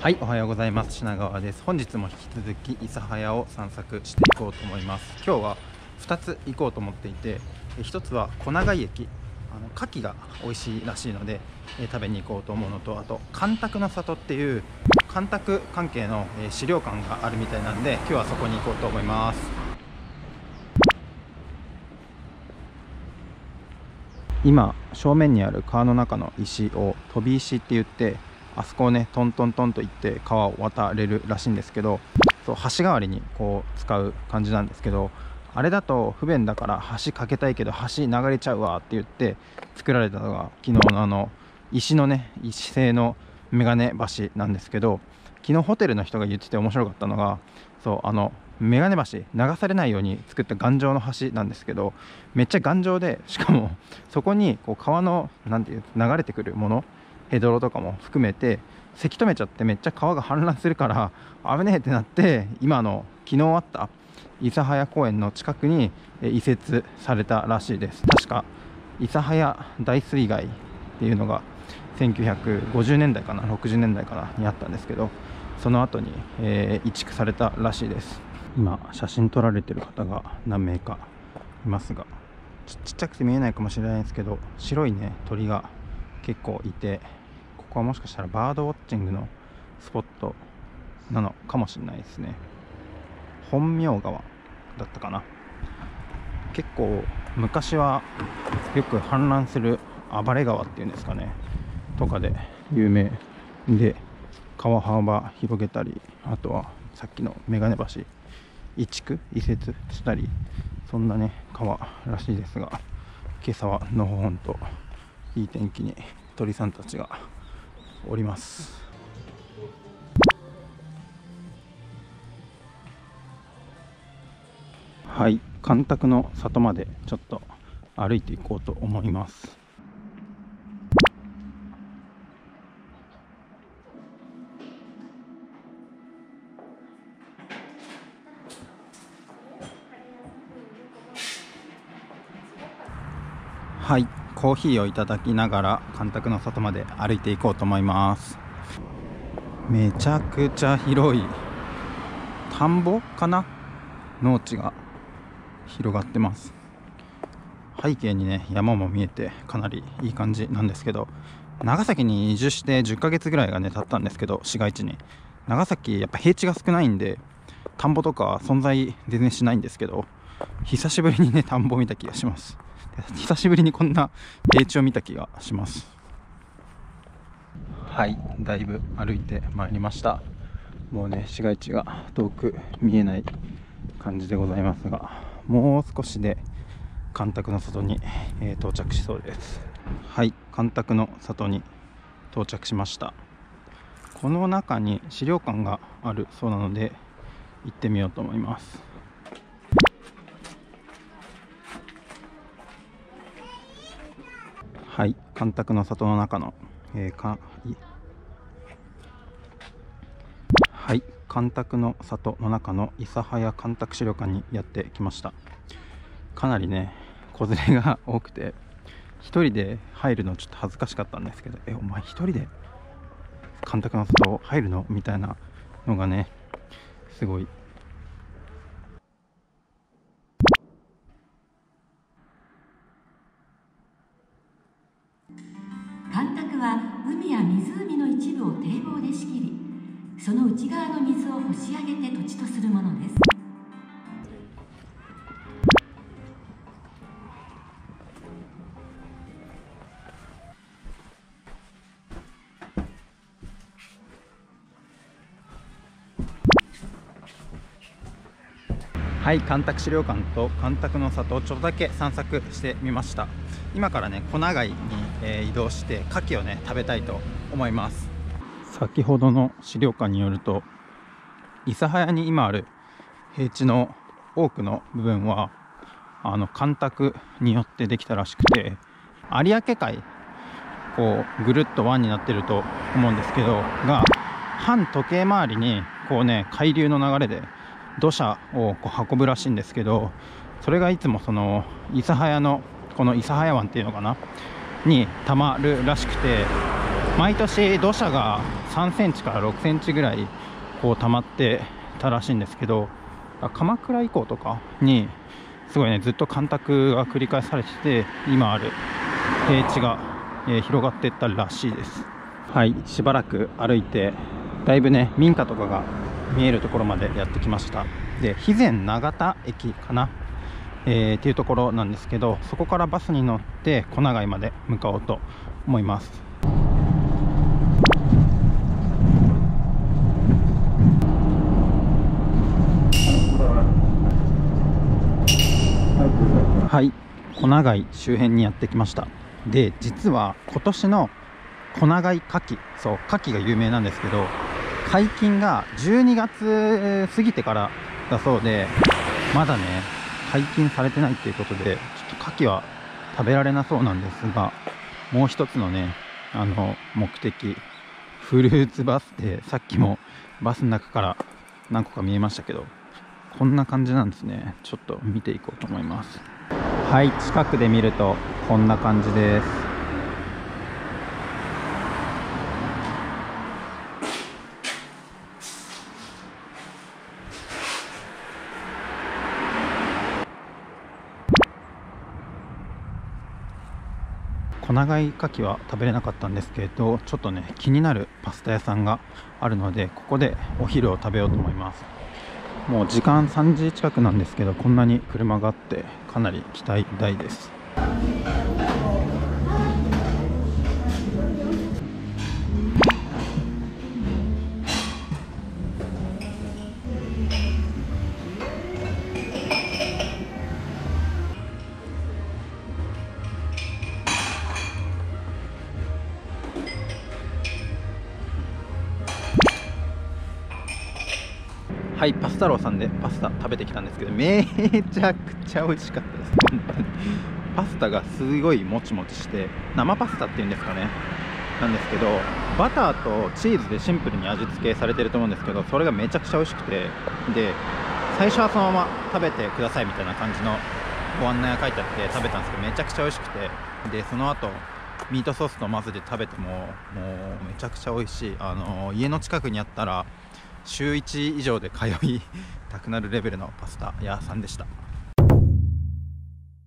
はい、おはようございます。品川です。本日も引き続き諫早を散策していこうと思います。今日は2つ行こうと思っていて、1つは小長井駅、牡蠣が美味しいらしいので、食べに行こうと思うのと、あと干拓の里っていう干拓関係の、資料館があるみたいなんで、今日はそこに行こうと思います。今正面にある川の中の石を飛び石って言って、あそこをねトントントンと行って川を渡れるらしいんですけど、そう橋代わりにこう使う感じなんですけど、あれだと不便だから橋架けたいけど橋流れちゃうわって言って作られたのが昨日の石のね、石製のメガネ橋なんですけど、昨日ホテルの人が言ってて面白かったのが、そうメガネ橋流されないように作った頑丈の橋なんですけど、めっちゃ頑丈で、しかもそこにこう川のなんていう流れてくるもの、ヘドロとかも含めてせき止めちゃって、めっちゃ川が氾濫するから危ねえってなって、今の昨日あった諫早公園の近くに移設されたらしいです。確か諫早大水害っていうのが1950年代かな60年代かなにあったんですけど、その後に、移築されたらしいです。今写真撮られてる方が何名かいますが、ちっちゃくて見えないかもしれないんですけど、白いね鳥が結構いて、ここはもしかしたらバードウォッチングのスポットなのかもしれないですね。本名川だったかな。結構昔はよく氾濫する暴れ川っていうんですかねとかで有名で、川幅広げたり、あとはさっきのメガネ橋移設したり、そんなね川らしいですが、今朝はのほほんといい天気に鳥さんたちがおります。はい、干拓の里までちょっと歩いていこうと思います。はい、コーヒーをいただきながら干拓の里まで歩いていこうと思います。めちゃくちゃ広い田んぼかな、農地が広がってます。背景にね山も見えてかなりいい感じなんですけど、長崎に移住して10ヶ月ぐらいがね経ったんですけど、市街地に長崎やっぱ平地が少ないんで田んぼとか存在全然しないんですけど、久しぶりにね田んぼ見た気がします。久しぶりにこんな平地を見た気がします。はい、だいぶ歩いてまいりました。もうね市街地が遠く見えない感じでございますが、もう少しで干拓の里に、到着しそうです。はい、干拓の里に到着しました。この中に資料館があるそうなので行ってみようと思います。はい、干拓の里の中の、はい、干拓の里の中の諫早干拓資料館にやってきました。かなりね子連れが多くて、一人で入るのちょっと恥ずかしかったんですけど、お前一人で干拓の里入るのみたいなのがねすごい。 干拓は海や湖の一部を堤防で仕切り、その内側の水を干し上げて土地とするものです。 はい、干拓資料館と干拓の里をちょっとだけ散策してみました。今からね小長井に、移動して牡蠣をね食べたいと思います。先ほどの資料館によると、諫早に今ある平地の多くの部分は干拓によってできたらしくて、有明海こうぐるっと湾になってると思うんですけどが、反時計回りにこうね海流の流れで土砂をこう運ぶらしいんですけど、それがいつもその諫早のこの諫早湾っていうのかなにたまるらしくて、 毎年土砂が3センチから6センチぐらいこう溜まってたらしいんですけど、鎌倉以降とかにすごいね、ずっと干拓が繰り返されてて、今ある平地が、広がっていったらしいです。はい、しばらく歩いてだいぶね民家とかが見えるところまでやってきました。で、肥前長田駅かな、っていうところなんですけど、そこからバスに乗って小長井まで向かおうと思います。はい、小長井周辺にやってきました。で、実は今年の小長井牡蠣、そう、牡蠣が有名なんですけど、解禁が12月過ぎてからだそうで、まだね解禁されてないっていうことで、ちょっと牡蠣は食べられなそうなんですが、もう一つのね目的、フルーツバス停、さっきもバスの中から何個か見えましたけど、こんな感じなんですね。ちょっと見ていこうと思います。はい、近くで見るとこんな感じです。小長井牡蠣は食べれなかったんですけど、ちょっとね気になるパスタ屋さんがあるので、ここでお昼を食べようと思います。もう時間3時近くなんですけど、こんなに車があってかなり期待大です。はい、パスタローさんでパスタ食べてきたんですけど、めちゃくちゃ美味しかったです。本当にパスタがすごいもちもちして、生パスタっていうんですかね、なんですけど、バターとチーズでシンプルに味付けされてると思うんですけど、それがめちゃくちゃ美味しくて、で最初はそのまま食べてくださいみたいな感じのご案内が書いてあって食べたんですけど、めちゃくちゃ美味しくて、でその後ミートソースと混ぜて食べてももうめちゃくちゃ美味しい。家の近くにあったら週1以上で通いたくなるレベルのパスタ屋さんでした。